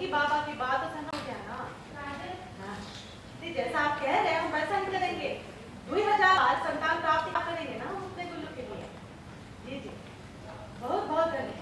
क्योंकि बाबा की बात तो सुना हो गया ना। हाँ, जैसा आप कह रहे हैं हम वैसा ही करेंगे। 2000 संतान प्राप्ति करेंगे ना हम अपने गुल्लू के लिए। जी जी, बहुत बहुत धन्यवाद।